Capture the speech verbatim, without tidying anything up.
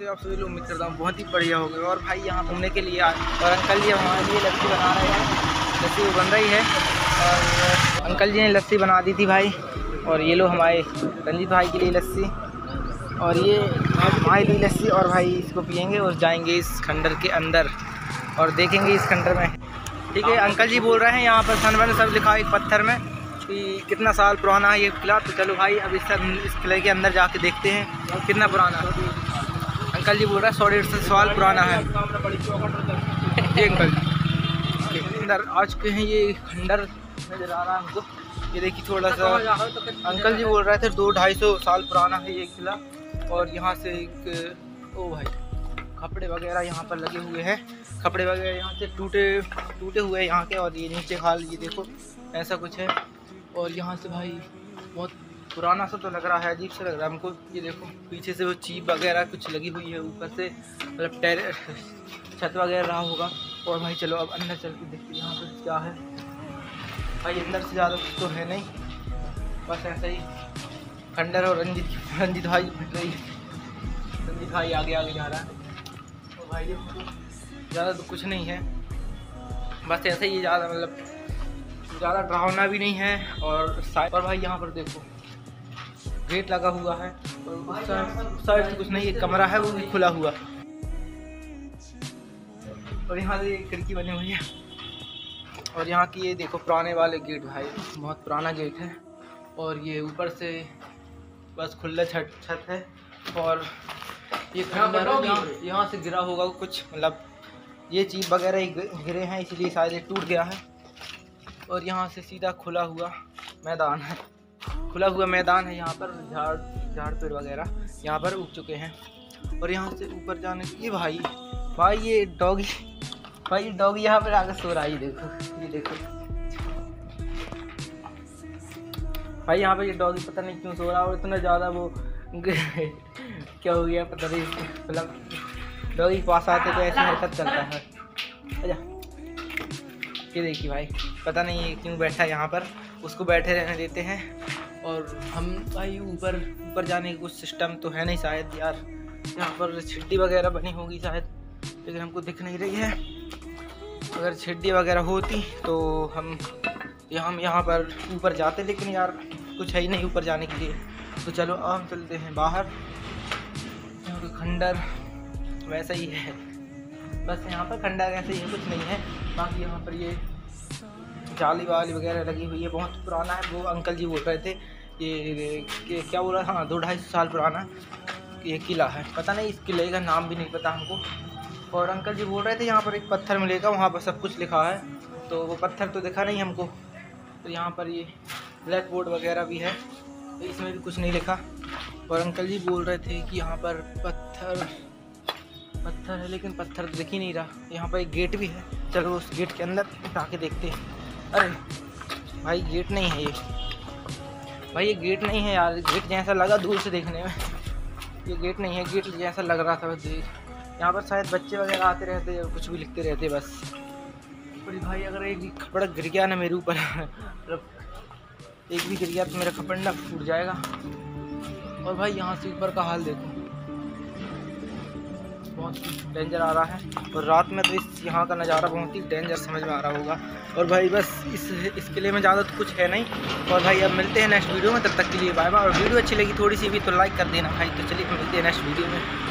आप सभी लोग। उम्मीद करता हूँ बहुत ही बढ़िया हो गए। और भाई यहाँ घूमने के लिए आए और अंकल जी हमारे लिए लस्सी बना रहे हैं। लस्सी वो बन रही है और अंकल जी ने लस्सी बना दी थी भाई। और ये लो हमारे रंजीत भाई के लिए लस्सी और ये हमारे लिए लस्सी। और भाई इसको पियेंगे और जाएंगे इस खंडर के अंदर और देखेंगे इस खंडर में। ठीक है, अंकल जी बोल रहे हैं यहाँ पर सन वन सब लिखा है एक पत्थर में कि कितना साल पुराना है ये किला। तो चलो भाई अब इस इस किले के अंदर जाके देखते हैं कितना पुराना है। अंकल जी बोल रहे हैं सौ डेढ़ सौ साल पुराना है ये अंकल जी। अंदर आ चुके हैं, ये खंडर नजर आ रहा है हमको। ये देखिए थोड़ा सा अंकल जी बोल रहे थे दो ढाई सौ साल पुराना है ये किला। और यहाँ से एक ओ भाई कपड़े वगैरह यहाँ पर लगे हुए हैं। कपड़े वगैरह यहाँ से टूटे टूटे हुए हैं यहाँ के। और ये नीचे हाल ये देखो ऐसा कुछ है। और यहाँ से भाई बहुत पुराना सा तो लग रहा है, अजीब सा लग रहा है हमको। ये देखो पीछे से वो चीप वगैरह कुछ लगी हुई है, ऊपर से मतलब टेर छत वगैरह रहा होगा। और भाई चलो अब अंदर चल के देखते हैं यहाँ पर क्या है। भाई अंदर से ज़्यादा कुछ तो है नहीं, बस ऐसा ही खंडर। और रंजीत रंजीत भाई रंजीत भाई आगे आगे जा रहा है। और भाई ज़्यादा तो कुछ नहीं है, बस ऐसा ही ज़्यादा मतलब ज़्यादा डरावना भी नहीं है। और साइड और भाई यहाँ पर देखो गेट लगा हुआ है और उस साइड से कुछ नहीं, एक कमरा है वो भी खुला हुआ। और यहाँ से एक खिड़की बनी हुई है। और यहाँ की ये देखो पुराने वाले गेट भाई, बहुत पुराना गेट है। और ये ऊपर से बस खुला छत छत है। और ये खंडर यहाँ, यहाँ से गिरा होगा कुछ, मतलब ये चीज वगैरह गिरे हैं इसलिए शायद ये टूट गया है। और यहाँ से सीधा खुला हुआ मैदान है, खुला हुआ मैदान है। यहाँ पर झाड़ झाड़ पेड़ वगैरह यहाँ पर उग चुके हैं। और यहाँ से ऊपर जाने ये भाई भाई ये डॉगी भाई ये डॉगी यहाँ पर आकर सो रहा है। ये देखो ये देखो भाई यहाँ पर ये डॉगी पता नहीं क्यों सो रहा है। और इतना ज़्यादा वो क्या हो गया पता नहीं, मतलब डॉगी के पास आते तो ऐसी हरकत चलता है। अच्छा ये देखिए भाई पता नहीं ये क्यों बैठा है यहाँ पर, उसको बैठे रहने देते हैं। और हम भाई ऊपर ऊपर जाने का कुछ सिस्टम तो है नहीं शायद यार। यहाँ पर छिड्डी वगैरह बनी होगी शायद, लेकिन हमको दिख नहीं रही है। अगर छिड्डी वगैरह होती तो हम यहाँ हम यहाँ पर ऊपर जाते, लेकिन यार कुछ है ही नहीं ऊपर जाने के लिए। तो चलो अब हम चलते हैं बाहर। यहाँ का खंडर वैसा ही है, बस यहाँ पर खंडर ऐसे ही कुछ नहीं है। बाकी यहाँ पर ये जाली वाली वगैरह लगी हुई है, बहुत पुराना है। वो अंकल जी बोल रहे थे ये कि क्या बोल रहा, हाँ दो ढाई सौ साल पुराना ये किला है। पता नहीं इस किले का नाम भी नहीं पता हमको। और अंकल जी बोल रहे थे यहाँ पर एक पत्थर मिलेगा, वहाँ पर सब कुछ लिखा है। तो वो पत्थर तो दिखा नहीं हमको। तो यहाँ पर ये ब्लैक बोर्ड वगैरह भी है, तो इसमें भी कुछ नहीं लिखा। और अंकल जी बोल रहे थे कि यहाँ पर पत्थर पत्थर है, लेकिन पत्थर दिख ही नहीं रहा। यहाँ पर एक गेट भी है, चलो उस गेट के अंदर जाके देखते हैं। अरे भाई गेट नहीं है ये, भाई ये गेट नहीं है यार। गेट जैसा लगा दूर से देखने में, ये गेट नहीं है, गेट जैसा लग रहा था बस। यहाँ पर शायद बच्चे वगैरह आते रहते और कुछ भी लिखते रहते बस। और भाई अगर एक भी कपड़ा गिर गया ना मेरे ऊपर मतलब एक भी गिर गया तो मेरा कपड़ा फूट जाएगा। और भाई यहाँ से ऊपर का हाल देखो, बहुत डेंजर आ रहा है। और रात में तो इस यहाँ का नज़ारा बहुत ही डेंजर समझ में आ रहा होगा। और भाई बस इस इस किले में ज़्यादा तो कुछ है नहीं। और भाई अब मिलते हैं नेक्स्ट वीडियो में, तब तक के लिए बाय बाय। और वीडियो अच्छी लगी थोड़ी सी भी तो लाइक कर देना भाई। तो चलिए मिलते हैं नेक्स्ट वीडियो में।